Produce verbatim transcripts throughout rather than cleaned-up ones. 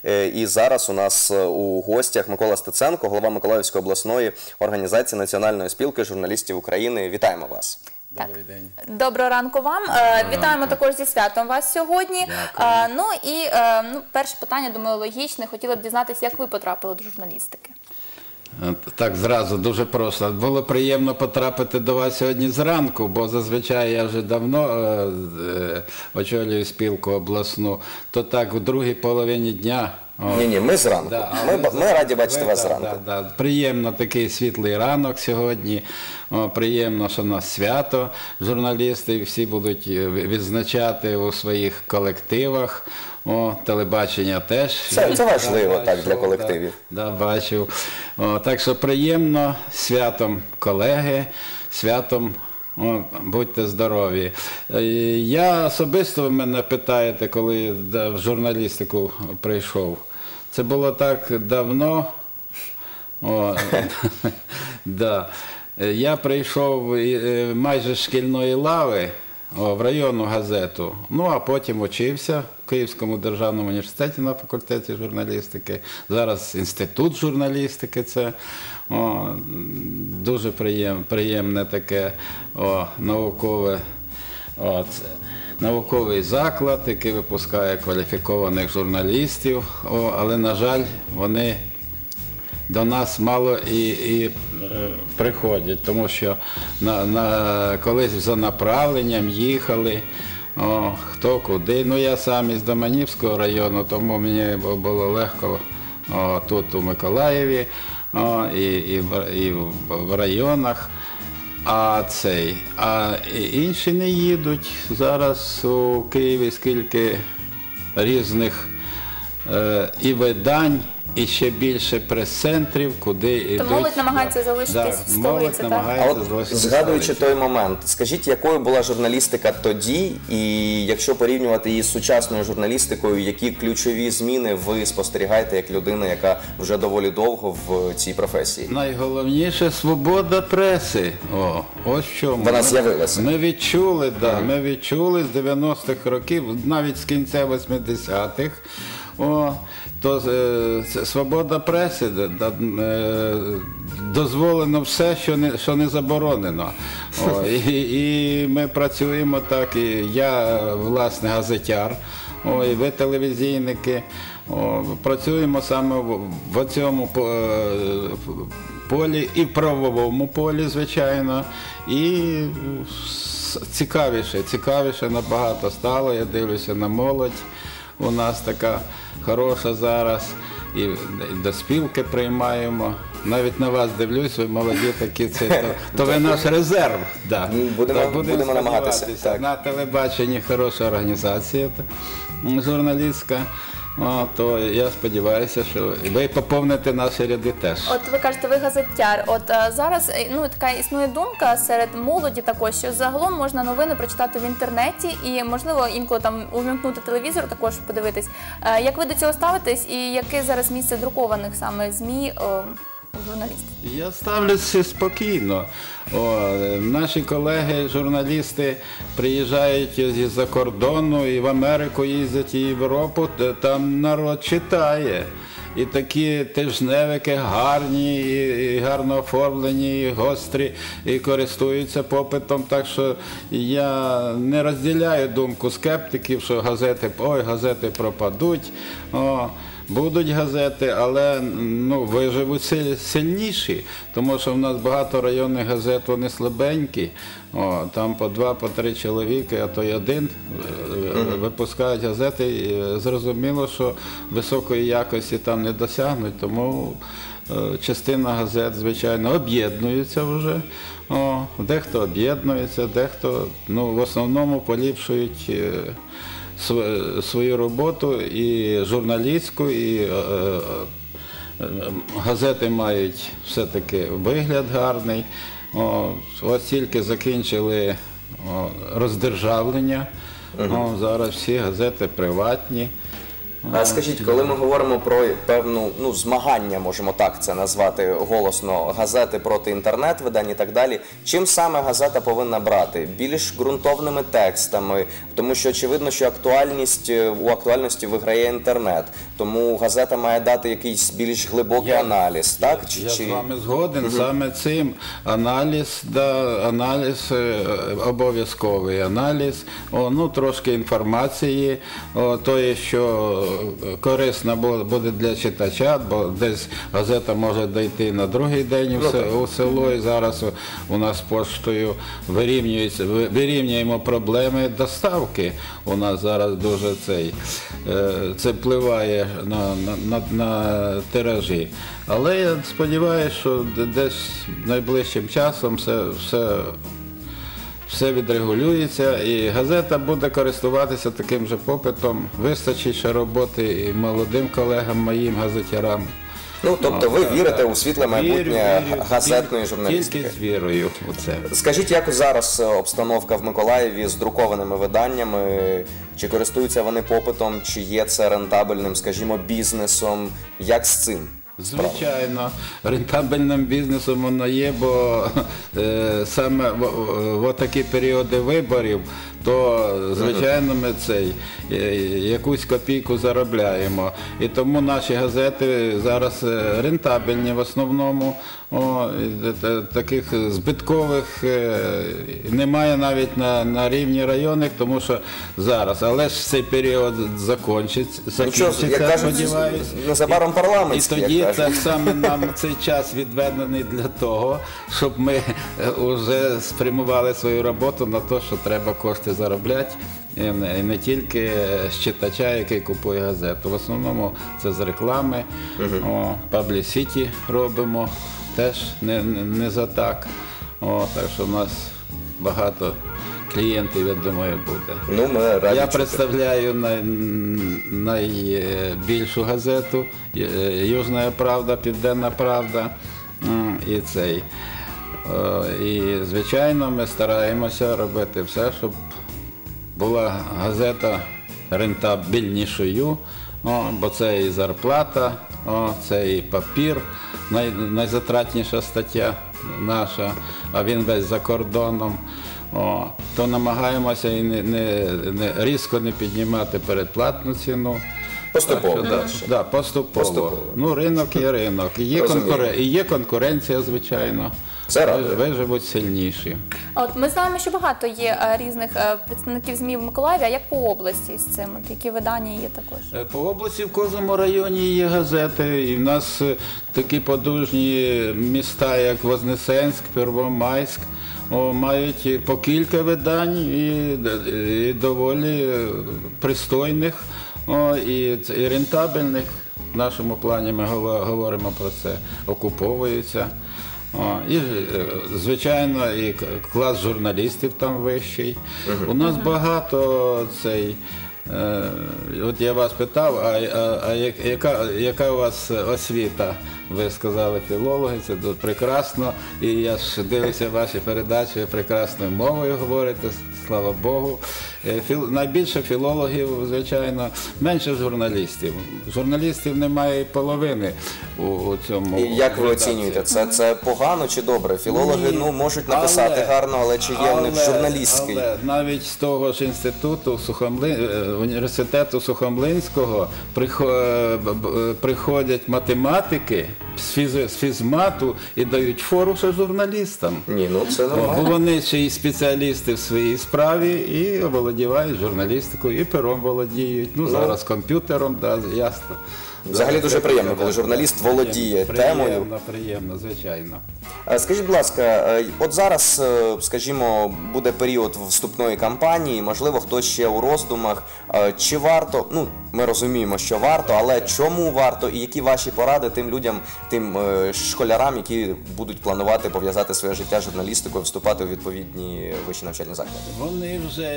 І зараз у нас у гостях Микола Стеценко, голова Миколаївської обласної організації Національної спілки журналістів України. Вітаємо вас. Добрий день. Доброго ранку вам. Доброго Вітаємо ранку. Також зі святом вас сьогодні. Дякую. Ну і ну, перше питання, думаю, логічне. Хотіла б дізнатися, як ви потрапили до журналістики? Так, зразу, дуже просто. Було приємно потрапити до вас сьогодні зранку, бо зазвичай я вже давно е, е, очолюю спілку обласну, то так, у другій половині дня. Ні-ні, ми зранку. Да, ми, ми, ми раді бачити ви, вас да, зранку. Да, да. Приємно такий світлий ранок сьогодні. О, приємно, що у нас свято. Журналісти всі будуть відзначати у своїх колективах. О, телебачення теж. Це, це важливо, да, так, для колективів. Да, да, бачив. О, так що приємно, святом колеги, святом, о, будьте здорові. Я особисто, ви мене питаєте, коли да, в журналістику прийшов. Це було так давно. О, да. Я прийшов майже з шкільної лави в районну газету, ну а потім учився в Київському державному університеті на факультеті журналістики. Зараз інститут журналістики, це о, дуже приєм, приємне таке о, наукове, о, це, науковий заклад, який випускає кваліфікованих журналістів, о, але, на жаль, вони до нас мало і, і е, приходять, тому що на, на, колись за направленням їхали, о, хто куди. Ну, я сам із Доманівського району, тому мені було легко о, тут у Миколаєві о, і, і, в, і в районах. А цей, а інші не їдуть. Зараз у Києві скільки різних е, і видань, і ще більше прес-центрів, куди йдуть. То молодь намагається залишитись да, в столиці, так? А от, згадуючи той момент, скажіть, якою була журналістика тоді, і якщо порівнювати її з сучасною журналістикою, які ключові зміни ви спостерігаєте як людина, яка вже доволі довго в цій професії? Найголовніше – свобода преси. О, ось що. Вона з'явилася. Ми відчули, да, mm. ми відчули з дев'яностих років, навіть з кінця восьмидесятих, о, то е, свобода преси, да, е, дозволено все, що не, що не заборонено. О, і, і ми працюємо так, і я, власне, газетяр, о, і ви телевізійники, о, працюємо саме в, в цьому полі, і в правовому полі, звичайно, і цікавіше, цікавіше набагато стало, я дивлюся на молодь. У нас така хороша зараз, і до спілки приймаємо. Навіть на вас дивлюсь, ви молоді такі, це, то, то ви наш резерв. Да. Будемо, так, будемо, будемо намагатися. Так. На телебаченні хороша організація журналістська. О, то я сподіваюся, що ви поповните наші ряди теж. От ви кажете, ви газетяр. От а, зараз ну, така існує думка серед молоді також, що загалом можна новини прочитати в інтернеті і, можливо, інколи там увімкнути телевізор, також подивитись. А, як ви до цього ставитесь і яке зараз місце друкованих саме ЗМІ о, журналістів? Я ставлюся спокійно. О, наші колеги, журналісти, приїжджають із-за кордону, і в Америку їздять, і в Європу, там народ читає. І такі тижневики гарні, і гарно оформлені, і гострі, і користуються попитом. Так що я не розділяю думку скептиків, що газети, ой, газети пропадуть. О, будуть газети, але ну, виживуть сильніші, тому що в нас багато районних газет, вони слабенькі, о, там по два, по три чоловіки, а то й один mm-hmm. випускають газети, і зрозуміло, що високої якості там не досягнуть, тому е, частина газет, звичайно, об'єднується вже, о, дехто об'єднується, дехто, ну, в основному поліпшують е, свою роботу, і журналістську, і е, е, газети мають все-таки вигляд гарний. О, ось тільки закінчили о, роздержавлення, о, зараз всі газети приватні. А скажіть, коли ми говоримо про певну ну, змагання, можемо так це назвати голосно, газети проти інтернет-видань і так далі, чим саме газета повинна брати? Більш ґрунтовними текстами, тому що очевидно, що актуальність, у актуальності виграє інтернет, тому газета має дати якийсь більш глибокий Я- аналіз, так? Чи, Я чи... з вами згоден, саме цим аналіз, да, аналіз, е, обов'язковий аналіз, о, ну, трошки інформації, о, тої, що корисно бу- буде для читача, бо десь газета може дійти на другий день у, се- у село, і зараз у, у нас поштою вирівнюється, ви- вирівнюємо проблеми доставки. У нас зараз дуже цей, е, це впливає на, на, на, на тиражі. Але я сподіваюся, що д- десь найближчим часом все, все, все відрегулюється і газета буде користуватися таким же попитом. Вистачить ще роботи і молодим колегам, моїм газетярам. Ну, тобто ви вірите у світле майбутнє Вірю, вірю, газетної тільки- журналістики? Тільки з вірою у це. Скажіть, як зараз обстановка в Миколаєві з друкованими виданнями? Чи користуються вони попитом, чи є це рентабельним, скажімо, бізнесом? Як з цим? Звичайно, рентабельним бізнесом воно є, бо е, саме в, в, в такі періоди виборів, то, звичайно, ми цей, е, якусь копійку заробляємо. І тому наші газети зараз е, рентабельні в основному. О, і та- таких збиткових е, немає навіть на, на рівні районних, тому що зараз. Але ж цей період закінчиться, Нічого, закінчиться, як кажуть, сподіваюсь. незабаром І парламентський, тоді як кажуть. так само нам цей час відведений для того, щоб ми вже спрямували свою роботу на те, що треба кошти заробляти. І не, і не тільки з читача, який купує газету. В основному це з реклами, о, паблісіті робимо, теж не, не, не за так. О, так що в нас багато клієнтів, я думаю, буде. Ну, ми раді Я чути. представляю най, найбільшу газету е, Южна Правда, Південна Правда. М, І цей. Е, І, звичайно, ми стараємося робити все, щоб була газета рентабельнішою, о, бо це і зарплата, о, це і папір, най, найзатратніша стаття наша, а він весь за кордоном. О, то намагаємося і не, не, не різко не піднімати передплатну ціну. Поступово. Так, що, да, да, поступово. Поступово. Ну, ринок є ринок. І є, Розумію. конкурен... і є конкуренція, звичайно. Це радує. Виживуть сильніші. А От ми знаємо, що багато є е, різних е, представників ЗМІ в Миколаєві, а як по області з цим? От які видання є також? Е, По області в кожному районі є газети, і в нас е, такі подужні міста, як Вознесенськ, Первомайськ, о, мають і по кілька видань і, і доволі е, пристойних, о, і, ц- і рентабельних. В нашому плані ми гово- говоримо про це, окуповуються. О, і, е, звичайно, і к- клас журналістів там вищий. У нас багато цей. е, От я вас питав, а, а, а як- яка, яка у вас освіта? Ви сказали філологи, це дуже прекрасно. І я ж дивлюся ваші передачі, ви прекрасною мовою говорите, слава Богу. Е, Філ, найбільше філологів, звичайно, менше журналістів. Журналістів немає і половини у, у цьому. І як ви редакції. оцінюєте, це, це погано чи добре? Філологи Ні, ну, можуть написати але- гарно, але чи є в них але- журналістський? Але навіть з того ж інституту Сухомли... е, університету Сухомлинського прихо- е, б- б- приходять математики з, фіз... з фізмату і дають фору ще журналістам. Ні, ну це О, Бо нормально. вони ще і спеціалісти в своїй справі і володівають журналістикою, і пером володіють. Ну, зараз комп'ютером, да, ясно. Взагалі дуже Це приємно, да, коли журналіст володіє приємно, темою. Приємно, приємно, звичайно. Е, Скажіть, будь ласка, е, от зараз, е, скажімо, буде період вступної кампанії, можливо, хтось ще у роздумах. Е, Чи варто, ну, ми розуміємо, що варто, але чому варто і які ваші поради тим людям, тим е, школярам, які будуть планувати пов'язати своє життя з журналістикою, вступати у відповідні вищі навчальні заклади? Вони вже, е,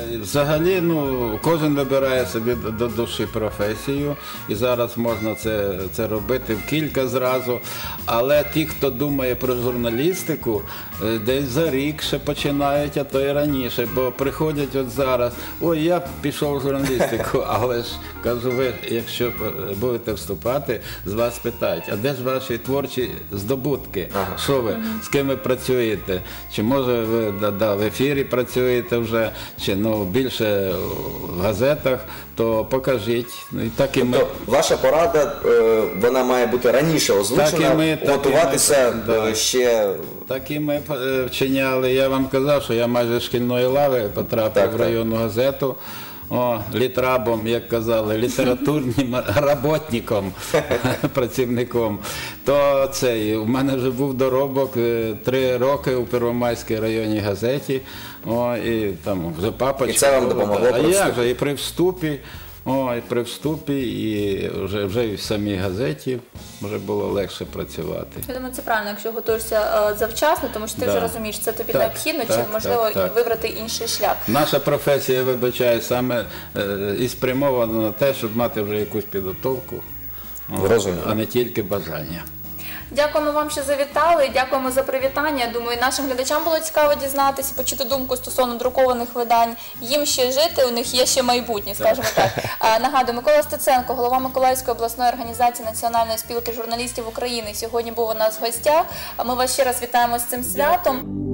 взагалі, ну, кожен вибирає собі до- до душі професію, і зараз можна це, це робити в кілька зразу. Але ті, хто думає про журналістику, е, десь за рік ще починають, а то і раніше, бо приходять от зараз, ой, я пішов в журналістику, але ж, кажу, ви, якщо е, будете вступати, з вас питають, а де ж ваші творчі здобутки? Що ви, з ким ви працюєте? Чи може ви да, да, в ефірі працюєте вже, чи ну, більше в газетах, то покажіть. Ну, і так і ми. Тобто ваша порада, е, вона має бути раніше озвучена, Так і ми, так і готуватися ми, да. е, ще... Так і ми е, вчиняли. Я вам казав, що я майже з шкільної лави потрапив Так, в так. районну газету. О, літрабом, як казали, літературним роботником, працівником. То цей, у мене вже був доробок е, три роки у Первомайській районній газеті. О, і там вже папочка. І це вам допомогло А при як вступі? же, і при вступі, о, і при вступі, і вже, вже і в самій газеті вже було легше працювати. Я думаю, це правильно, якщо готуєшся е, завчасно, тому що ти Да. вже розумієш, це тобі Так, необхідно, так, чи можливо так, так. вибрати інший шлях. Наша професія, я вибачаю, саме е, і спрямована на те, щоб мати вже якусь підготовку, о, Зрозуміло. а не тільки бажання. Дякуємо вам, що завітали. Дякуємо за привітання. Думаю, нашим глядачам було цікаво дізнатися, почути думку стосовно друкованих видань. Їм ще жити, у них є ще майбутнє, скажімо так. А, нагадую, Микола Стеценко, голова Миколаївської обласної організації Національної спілки журналістів України, сьогодні був у нас в гостях. А ми вас ще раз вітаємо з цим святом.